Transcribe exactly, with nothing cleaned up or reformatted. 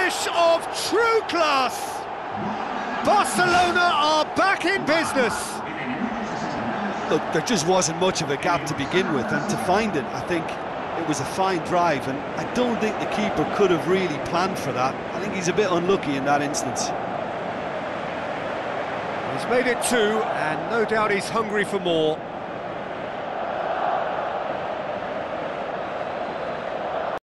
finish of true class! Barcelona are back in business. Look, there just wasn't much of a gap to begin with, and to find it, I think it was a fine drive, and I don't think the keeper could have really planned for that. I think he's a bit unlucky in that instance. He's made it two, and no doubt he's hungry for more.